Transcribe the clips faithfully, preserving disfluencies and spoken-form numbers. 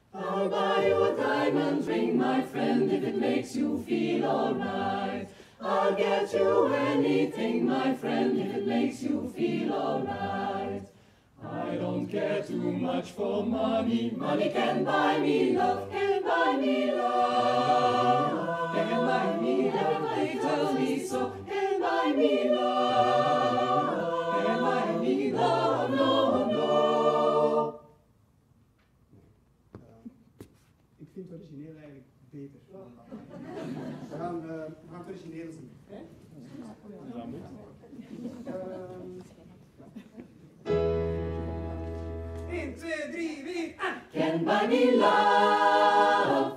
I'll buy you a diamond ring, my friend, if it makes you feel alright. I'll get you anything, my friend, if it makes you feel alright. I don't care too much for money. Money can buy me love, can buy me love, can buy me love. They tell me so, can buy me love, can buy me love, no, no. Ik vind het origineel eigenlijk beter. We gaan, uh, we gaan het origineel zien. Hè? één, twee, drie, vier, en! Can buy me love,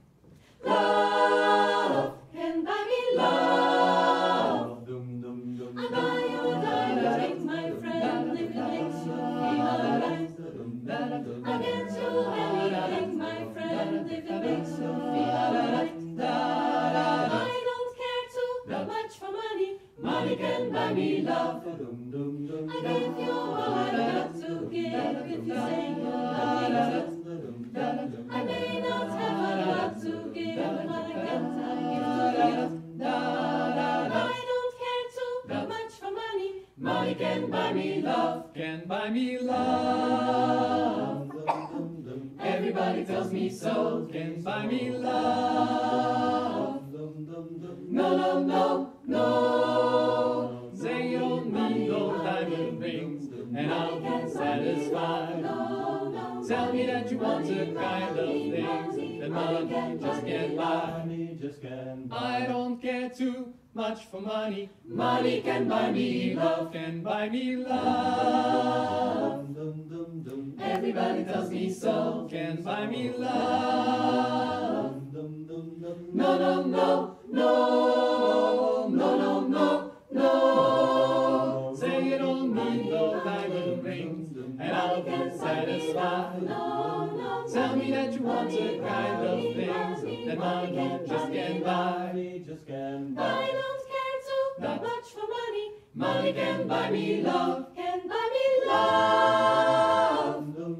love, can buy me love. I'll buy you a diamond ring, my friend, if it makes you feel alright. I'll get you anything, my friend, if it makes you feel alright. I don't care too much for money. Money can buy me love. I give you all I got to give if you say you love me too. I may not have a lot to give, but what I get I give to you. I don't care too much for money. Money can buy me love, can buy me love. Everybody tells me so, can buy me love. No, no, no, no. Say you don't need no diamond rings, and I'll be satisfied. Tell me that you want the kind of things that money just can't buy. I don't care too much for money. Money can buy me love, can buy me love. Everybody tells me so, can buy me love. No, no, no, no, no, no, no, no. Say you don't need no diamond rings, and I'll get satisfied. Tell me that you want the kind of things that money just can't buy. I don't care too much for money. Money can buy me love, can buy me love.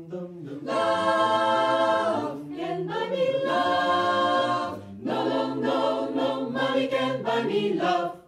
Love can buy me love. No, no, no, no, money can buy me love.